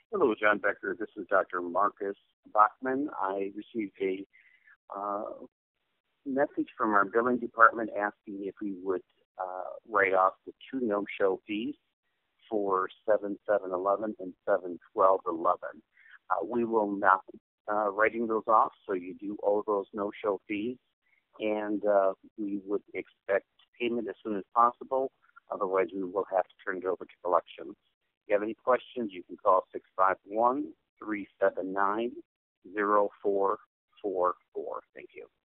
Hello, John Becker. This is Dr. Marcus Bachmann. I received a message from our billing department asking if we would write off the two no-show fees for 7/7/11 and 7/12/11. We will not writing those off, so you do owe those no-show fees, and we would expect payment as soon as possible. Otherwise, we will have to turn it over to collections. If you have any questions, you can call 651-379-0444. Thank you.